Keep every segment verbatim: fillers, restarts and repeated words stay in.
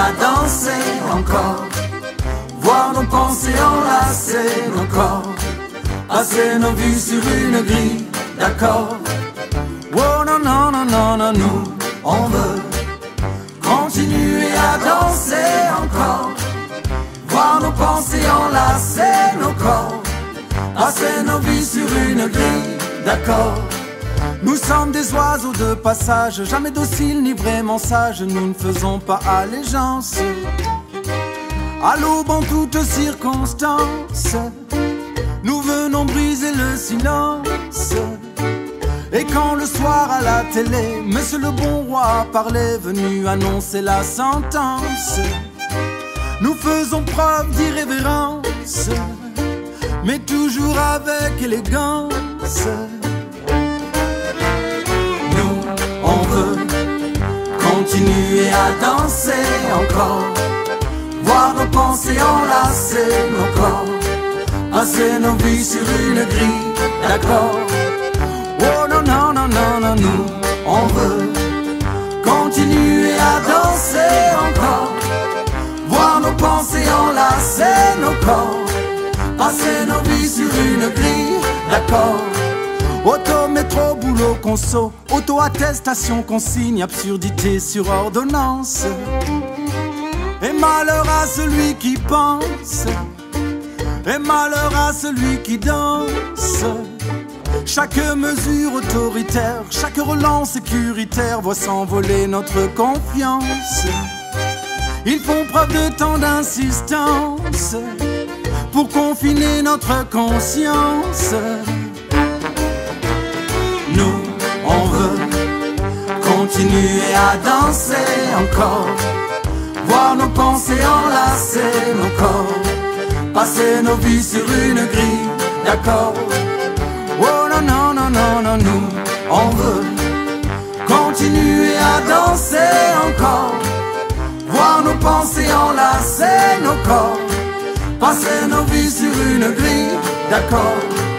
à danser encore, voir nos pensées enlacer nos corps, passer nos vies sur une grille d'accords. Oh non, non, non, non, non, nous, on veut continuer à danser encore, voir nos pensées enlacer nos corps, passer nos vies sur une grille d'accords. Nous sommes des oiseaux de passage, jamais dociles ni vraiment sages, nous ne faisons pas allégeance à l'aube en toutes circonstances. Nous venons briser le silence. Et quand le soir à la télé, Monsieur le bon roi parlait, venu annoncer la sentence, nous faisons preuve d'irrévérence, mais toujours avec élégance. Nous, on veut continuer à danser encore, voir nos pensées enlacer nos corps, passer nos vies sur une grille d'accords. Oh non, non, non, non, non, nous, on veut continuer à danser encore, voir nos pensées enlacer nos corps, passer nos vies sur une grille d'accords. Auto, métro, boulot, conso, auto-attestation, consigne, absurdité sur ordonnance. Et malheur à celui qui pense, et malheur à celui qui danse. Chaque mesure autoritaire, chaque relance sécuritaire voit s'envoler notre confiance. Ils font preuve de tant d'insistance pour confiner notre conscience. Nous, on veut continuer à danser encore, voir nos pensées enlacer nos corps, passer nos vies sur une grille d'accords. Oh non, non, non, non, non, nous, on veut continuer à danser encore, voir nos pensées enlacer nos corps, passer nos vies sur une grille d'accords.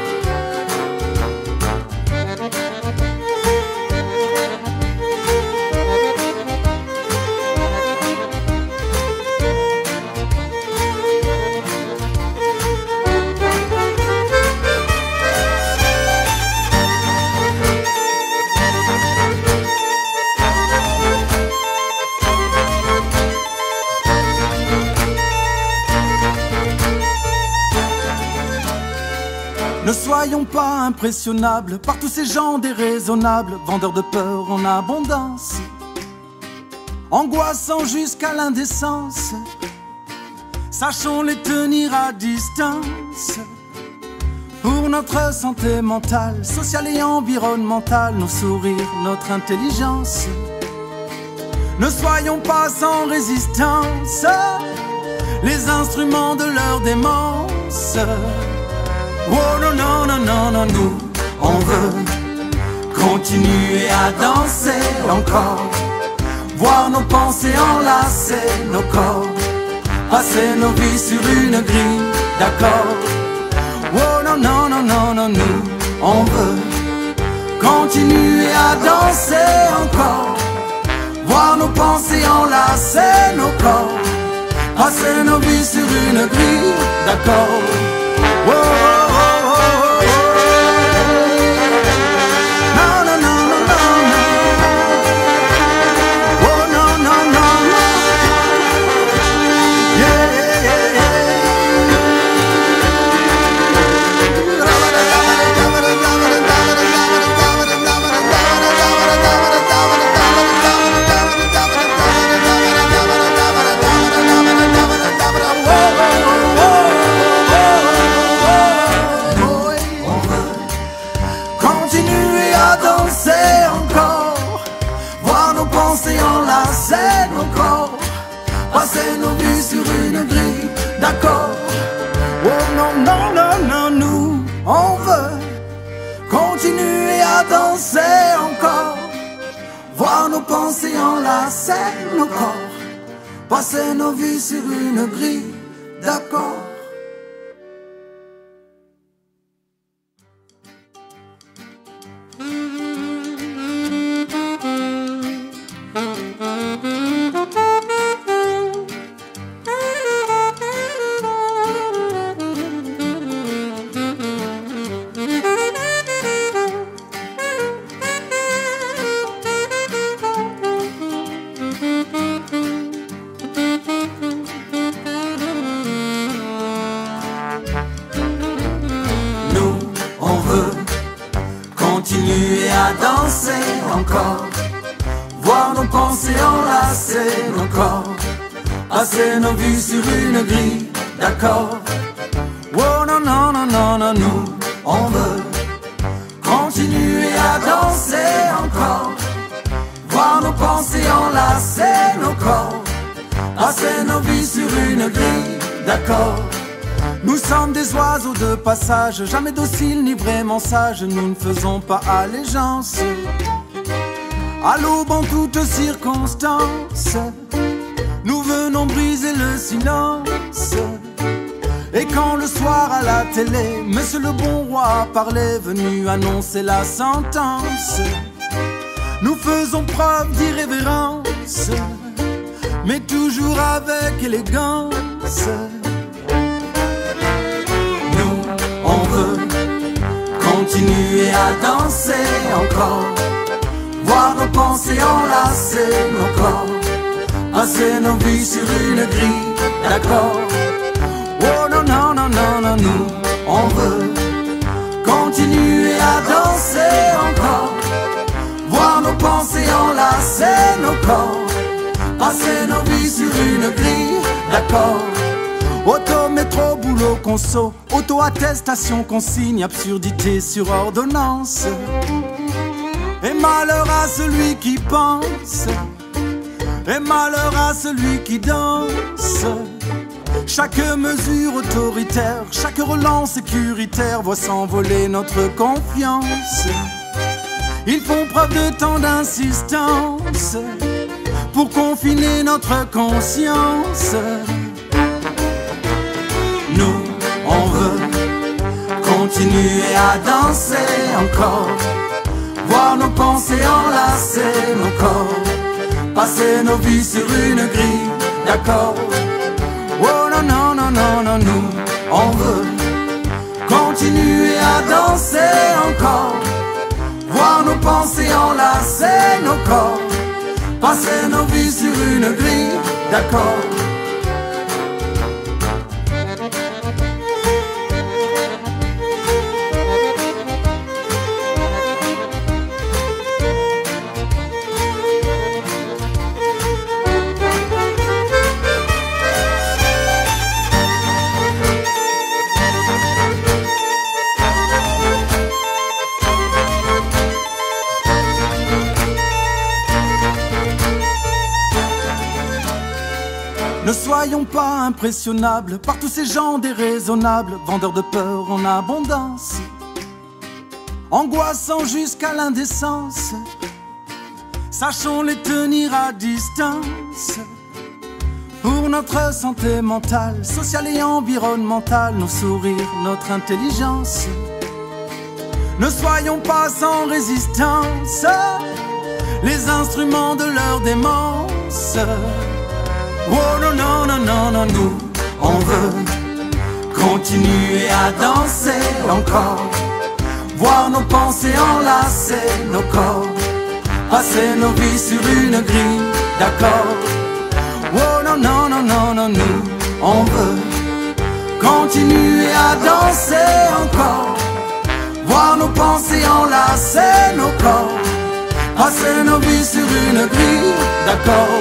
Ne soyons pas impressionnables par tous ces gens déraisonnables, vendeurs de peur en abondance, angoissants jusqu'à l'indécence. Sachons les tenir à distance. Pour notre santé mentale, sociale et environnementale, nos sourires, notre intelligence. Ne soyons pas sans résistance, les instruments de leur démence. Oh non, non, non, non, non, nous, on veut continuer à danser encore, voir nos pensées enlacer nos corps, passer nos vies sur une grille d'accords. Oh non, non, non, non, non, nous, on veut continuer à danser encore, voir nos pensées enlacer nos corps, passer nos vies sur une grille d'accords. Oh, oh, oh, oh, oh. Non, non, non, non, non, non. Oh, non, non, non, non. Yeah, yeah, yeah, yeah. Enlacer nos corps, passer nos vies sur une grille d'accords. Oh non, non, non, non, nous, on veut continuer à danser encore, voir nos pensées enlacer nos corps, passer nos vies sur une grille d'accords. encore, voir nos pensées enlacer nos corps, passer nos vies sur une grille d'accord. Oh non, non, non, non, non, nous, on veut continuer à danser encore, voir nos pensées enlacer nos corps, passer nos vies sur une grille d'accord. Nous sommes des oiseaux de passage, jamais dociles ni vraiment sages, nous ne faisons pas allégeance à l'aube en toutes circonstances. Nous venons briser le silence. Et quand le soir à la télé, Monsieur le bon roi parlait, venu annoncer la sentence, nous faisons preuve d'irrévérence, mais toujours avec élégance. Nous, on veut continuer à danser encore, voir nos pensées enlacer nos corps, passer nos vies sur une grille d'accord. Oh non, non, non, non, non, nous, on veut continuer à danser encore, voir nos pensées enlacer nos corps, passer nos vies sur une grille d'accord. Auto, métro, boulot, conso, auto-attestation, consigne, absurdité sur ordonnance. Et malheur à celui qui pense, et malheur à celui qui danse. Chaque mesure autoritaire, chaque relance sécuritaire voit s'envoler notre confiance. Ils font preuve de tant d'insistance pour confiner notre conscience. Nous, on veut continuer à danser encore, voir nos pensées enlacer nos corps, passer nos vies sur une grille d'accord. Oh non, non, non, non, non, nous, on veut continuer à danser encore, voir nos pensées enlacer nos corps, passer nos vies sur une grille d'accord. Ne soyons pas impressionnables par tous ces gens déraisonnables, vendeurs de peur en abondance, angoissants jusqu'à l'indécence. Sachons les tenir à distance. Pour notre santé mentale, sociale et environnementale, nos sourires, notre intelligence. Ne soyons pas sans résistance, les instruments de leur démence. Oh non, non, non, non, non, nous, on veut continuer à danser encore, voir nos pensées enlacer nos corps, passer nos vies sur une grille d'accord. Oh non, non, non, non, non, nous, on veut continuer à danser encore, voir nos pensées enlacer nos corps, passer nos vies sur une grille d'accord.